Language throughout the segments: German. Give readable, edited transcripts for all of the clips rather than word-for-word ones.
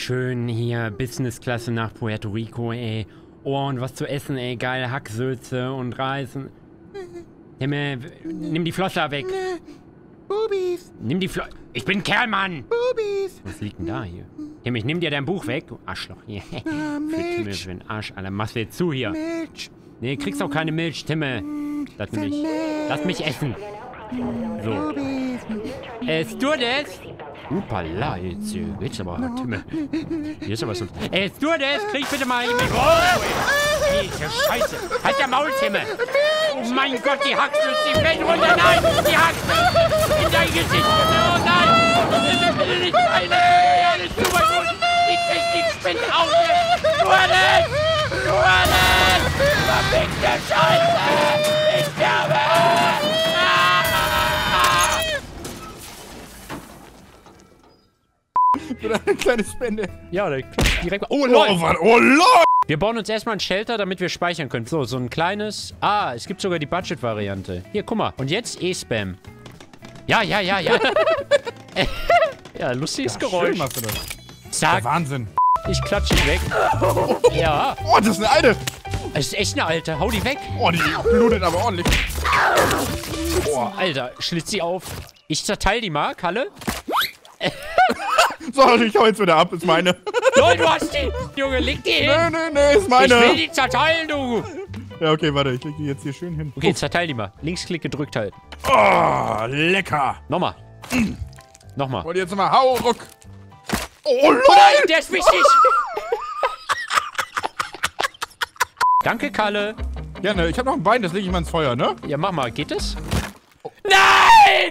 schön hier Business-Klasse nach Puerto Rico, ey. Oh, und was zu essen, ey. Geil, Hacksülze und Reis. Himmel, nimm die Flosse weg. Bubis. Nimm die Flosse. Ich bin ein Kerl, Mann. Bubis. Was liegt denn da hier? Himmel, ich nimm dir dein Buch weg, du Arschloch. Hier. Milch. Für den Arsch, Alter. Machst du jetzt zu hier. Milch. Nee, kriegst auch keine Milch, Timme. Lass mich. Lass mich essen. So. Bubis. Stewardess. Upala, jetzt aber, Timme. Hier ist aber so. Stewardess, krieg bitte mal mit. Oh, diese Scheiße. Halt der Maul, Timme. Oh mein Gott, die Haxel, die fällt runter. Nein, die Haxel. In dein Gesicht. Oh nein. Das ist bitte nicht meine. Ja, das ist super gut. Die Technik spinnt auf. Stewardess. Stewardess. Verfickte Scheiße. Ich sterbe. Oder eine kleine Spende. Ja, der klopft direkt. Oh, lol. Oh, lol. Wir bauen uns erstmal ein Shelter, damit wir speichern können. So ein kleines... Ah, es gibt sogar die Budget-Variante. Hier, guck mal. Und jetzt E-Spam. Ja. Ja, lustiges Geräusch. Schön machst du das. Zack. Wahnsinn. Ich klatsche ihn weg. Ja. Oh, das ist eine alte. Es ist echt eine alte. Hau die weg. Oh, die blutet aber ordentlich. Boah, Alter. Schlitz sie auf. Ich zerteil die mal, Kalle. So, ich hau jetzt wieder ab. Ist meine. Lol, du hast die. Junge, leg die hin. Nee, ist meine. Ich will die zerteilen, du. Ja, okay, warte. Ich leg die jetzt hier schön hin. Okay, zerteil die mal. Linksklick gedrückt halten. Oh, lecker. Nochmal. Nochmal. Und jetzt nochmal hau, ruck. Oh, lol. Nein, der ist wichtig. Danke, Kalle. Gerne. Ich habe noch ein Bein, das lege ich mal ins Feuer, ne? Ja, mach mal. Geht das? Oh. Nein!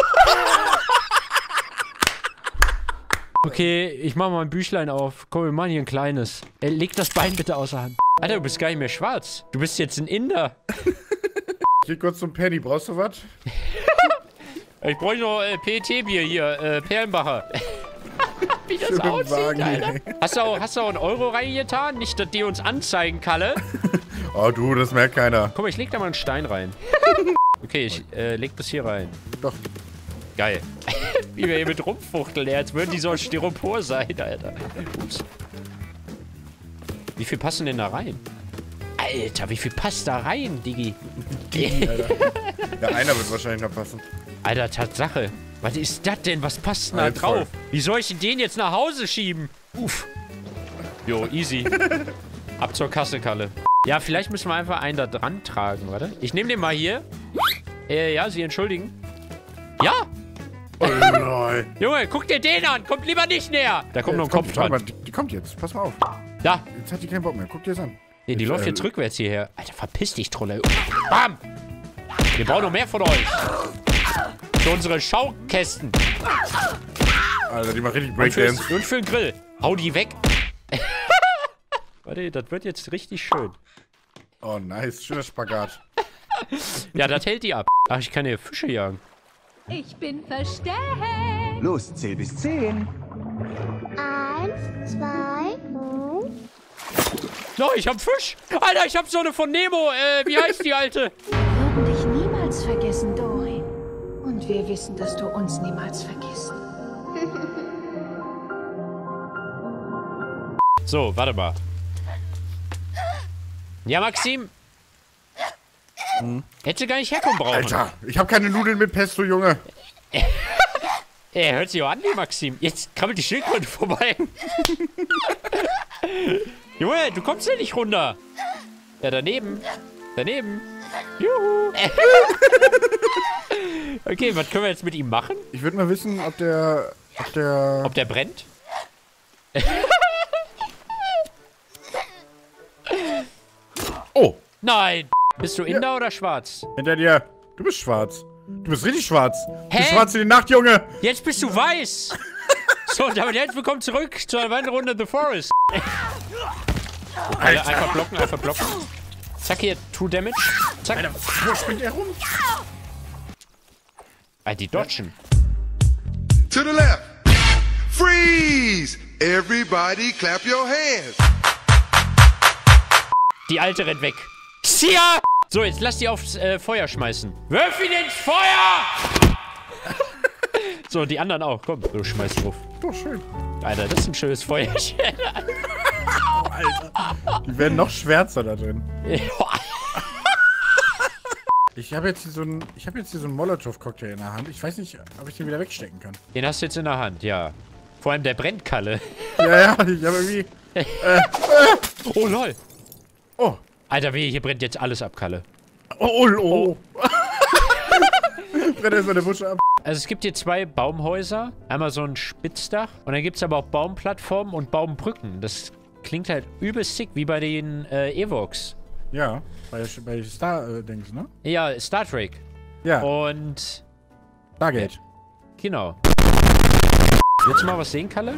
Okay, ich mach mal ein Büchlein auf. Komm, wir machen hier ein kleines. Leg das Bein bitte außer Hand. Alter, du bist gar nicht mehr schwarz. Du bist jetzt ein Inder. Ich geh kurz zum Penny. Brauchst du was? Ich bräuchte noch PET-Bier hier. Perlenbacher. Wie das aussieht, Wagen, Alter. Hast du auch einen Euro reingetan? Nicht, dass die uns anzeigen, Kalle. Oh, du, das merkt keiner. Guck mal, ich leg da mal einen Stein rein. Okay, ich leg das hier rein. Doch. Geil. Wie wir hier mit rumfuchteln, als würden die so ein Styropor sein, Alter. Ups. Wie viel passen denn da rein? Alter, wie viel passt da rein, Diggi? Alter. Ja, einer wird wahrscheinlich noch passen. Alter, Tatsache. Was ist das denn? Was passt denn da Halt drauf? voll. Wie soll ich den jetzt nach Hause schieben? Uff. Jo, easy. Ab zur Kasse, Kalle. Ja, vielleicht müssen wir einfach einen da dran tragen, warte. Ich nehme den mal hier. Ja, Sie entschuldigen. Ja! Oh, lol. Junge, guck dir den an. Kommt lieber nicht näher. Da kommt noch ein Kopf dran. Aber die kommt jetzt. Pass mal auf. Da. Jetzt hat die keinen Bock mehr. Guck dir das an. Nee, die läuft jetzt rückwärts hierher. Alter, verpiss dich, Trolle. Bam! Wir brauchen noch mehr von euch. Für unsere Schaukästen. Alter, die macht richtig Und Breakdance. für den Grill. Hau die weg. Warte, das wird jetzt richtig schön. Oh, nice. Schöner Spagat. Ja, das hält die ab. Ach, ich kann hier Fische jagen. Ich bin versteckt. Los, zähl bis 10. 1, 2, No, ich hab Fisch. Alter, ich hab so eine von Nemo. Wie heißt die alte? Wir würden dich niemals vergessen, Dory. Und wir wissen, dass du uns niemals vergisst. So, warte mal. Ja, Maxim. Hätte gar nicht herkommen brauchen. Alter, ich habe keine Nudeln mit Pesto, Junge. Hört sich auch an, wie Maxim. Jetzt krabbelt die Schildkröte vorbei. Junge, du kommst ja nicht runter. Ja, daneben. Daneben. Juhu. Okay, was können wir jetzt mit ihm machen? Ich würde mal wissen, ob der... Ob der brennt? Oh, Nein. Bist du Inder oder schwarz? hinter dir. Du bist schwarz. Du bist richtig schwarz. Du Hä? bist schwarz in die Nacht, Junge. Jetzt bist du weiß. So, und damit herzlich willkommen zurück zu einer weiteren Runde The Forest. Alter, einfach blocken, einfach blocken. Zack, hier, 2 Damage. Zack. Alter, wo springt er rum? Ah, die dodgen. To the left. Freeze! Everybody clap your hands. Die alte rennt weg. Sia! So, jetzt lass die aufs Feuer schmeißen. Wirf ihn ins Feuer! So, die anderen auch. Komm, du schmeißt drauf. Doch, schön. Alter, das ist ein schönes Feuerchen. Oh, Alter. Die werden noch schwärzer da drin. Ich habe jetzt hier so einen Molotow-Cocktail in der Hand. Ich weiß nicht, ob ich den wieder wegstecken kann. Den hast du jetzt in der Hand, ja. Vor allem der brennt, Kalle. Ja, ich habe irgendwie... Oh, lol. Oh. Alter, wehe, hier brennt jetzt alles ab, Kalle. Oh. Brennt erstmal der Busch ab. Also es gibt hier 2 Baumhäuser. Einmal so ein Spitzdach. Und dann gibt es aber auch Baumplattformen und Baumbrücken. Das klingt halt übelst sick, wie bei den Evox. Ja, bei Star-Dings, ne? Ja, Star Trek. Ja. Und... Stargate. Genau. Willst du mal was sehen, Kalle?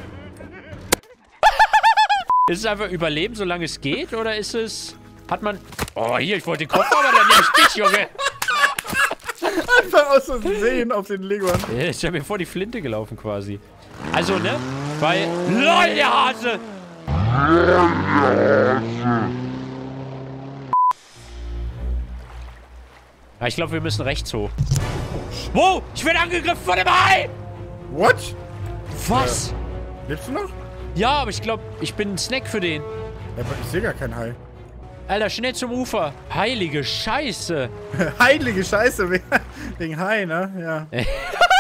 Ist es einfach Überleben, solange es geht? Oder ist es... Hat man... Oh, hier, ich wollte den Kopf, aber dann nehme ich dich, Junge. Einfach aus Versehen auf den Leguan. Ich hab mir vor die Flinte gelaufen, quasi. Also, ne? Weil... LOL, der Hase! Ja, ich glaube, wir müssen rechts hoch. Wow! Ich werde angegriffen von dem Hai! What? Was? Lebst du noch? Ja, aber ich glaube, ich bin ein Snack für den. Ja, aber ich sehe gar keinen Hai. Alter, schnell zum Ufer. Heilige Scheiße. Heilige Scheiße, wegen Hai, ne? Ja.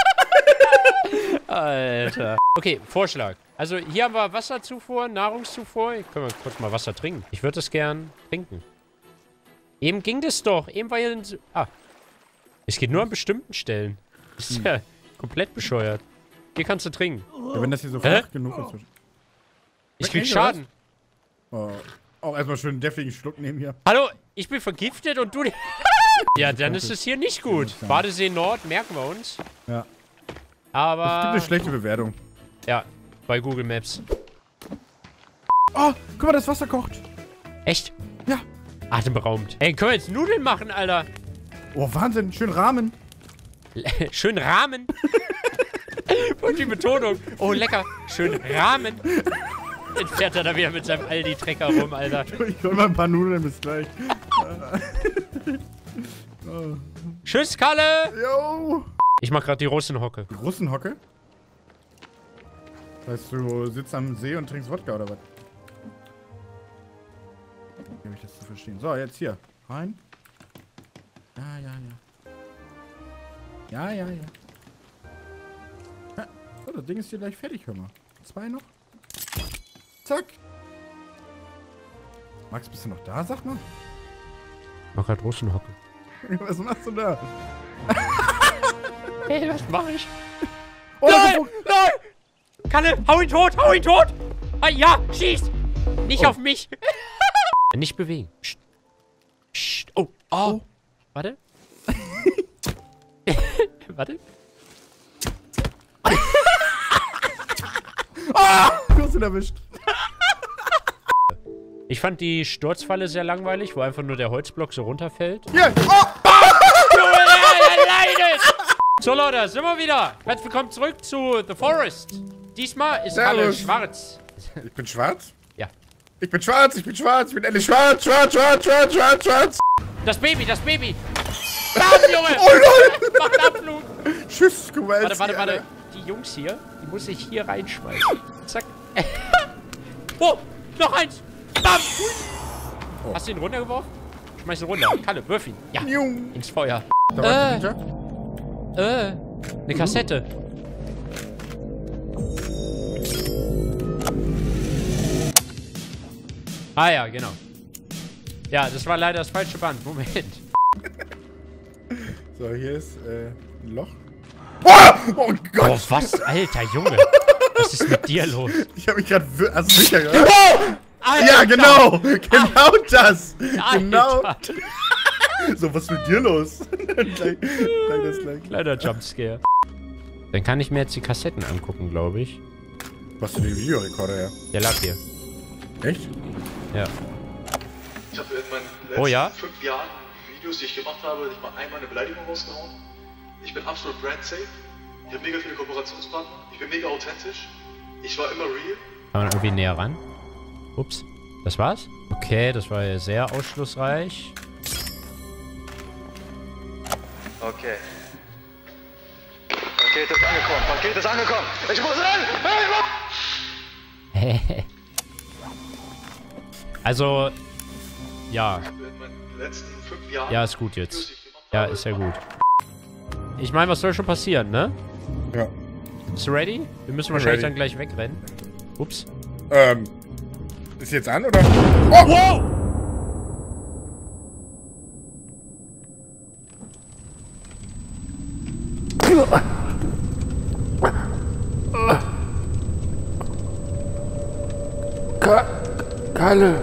Alter. Okay, Vorschlag. Also hier haben wir Wasserzufuhr, Nahrungszufuhr. Hier können wir kurz mal Wasser trinken. Ich würde es gern trinken. Eben ging das doch. Eben war hier ein... Es geht nur an bestimmten Stellen. Das ist ja komplett bescheuert. Hier kannst du trinken. Ja, wenn das hier so flach genug ist. Ich krieg Schaden. Oh. Auch erstmal schön einen deftigen Schluck nehmen hier. Hallo, ich bin vergiftet und du... Ja, dann ist es hier nicht gut. Badesee Nord merken wir uns. Ja. Aber... Es gibt eine schlechte Bewertung. Ja, bei Google Maps. Oh, guck mal, das Wasser kocht. Echt? Ja. Atemberaubend. Ey, können wir jetzt Nudeln machen, Alter? Oh, Wahnsinn. Schön Rahmen. Schön Rahmen. Und die Betonung. Oh, lecker. Schön Rahmen. Jetzt fährt er da wieder mit seinem Aldi-Trecker rum, Alter. Ich hol mal ein paar Nudeln, bis gleich. Tschüss, Kalle. Jo. Ich mach grad die Russenhocke. Die Russenhocke? Das heißt, du sitzt am See und trinkst Wodka, oder was? Wie habe ich das zu verstehen? So, jetzt hier. Rein. Ja. So, das Ding ist hier gleich fertig, hör mal. 2 noch. Zack. Max, bist du noch da? Sag mal. Mach grad Russenhocke. Was machst du da? Hey, was mach ich? Oh, Nein! Nein! Kalle, hau ihn tot! Hau ihn tot! Ah, ja, schieß! Nicht auf mich! Nicht bewegen. Psst. Psst. Oh. Warte. Warte. Du hast ihn erwischt. Ich fand die Sturzfalle sehr langweilig, wo einfach nur der Holzblock so runterfällt. Hier! So, Leute, sind wir wieder. Herzlich willkommen zurück zu The Forest. Diesmal ist Kalle schwarz. Ich bin schwarz? Ja. Ich bin schwarz, ich bin endlich schwarz. Das Baby! Bam, Junge! Oh lol! Macht Abflug! Tschüss, guck mal. Warte. Die Jungs hier, die muss ich hier reinschmeißen. Zack. Oh, noch eins! Bam! Oh. Hast du ihn runtergeworfen? Schmeiß ihn runter. Kalle, wirf ihn. Ja, Jung. ins Feuer. Da war ein Ninja. Eine Kassette. Ah ja, genau. Ja, das war leider das falsche Band. Moment. So, hier ist ein Loch. Oh Gott! Oh, was? Alter, Junge. Was ist mit dir los? Ich habe mich gerade sicher gehört. Alter. Ja, genau! Genau das! Alter. Genau! So, was ist mit dir los? gleich. Kleiner Jumpscare. Dann kann ich mir jetzt die Kassetten angucken, glaube ich. Was für den Videorekorder her? Der lag hier. Echt? Ja. Ich habe in meinen letzten 5 Jahren Videos, die ich gemacht habe, nicht mal einmal eine Beleidigung rausgehauen. Ich bin absolut brand safe. Ich habe mega viele Kooperationspartner. Ich bin mega authentisch. Ich war immer real. Kann man irgendwie näher ran? Ups. Das war's? Okay, das war ja sehr ausschlussreich. Okay. Paket ist angekommen. Paket ist angekommen. Ich muss rein. Also, ja. In meinen letzten 5 Jahren. Ja, ist gut jetzt. Ja, ist ja gut. Ich meine, was soll schon passieren, ne? Ja. Bist du ready? Wir müssen wahrscheinlich dann gleich wegrennen. Ups. Ist jetzt an, oder? Oh! Wow! Kalle.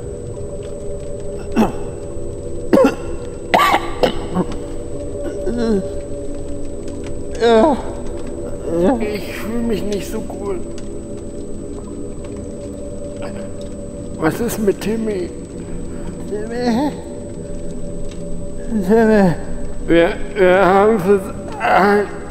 Ich fühle mich nicht so gut. Was ist mit Timmy? Wir haben es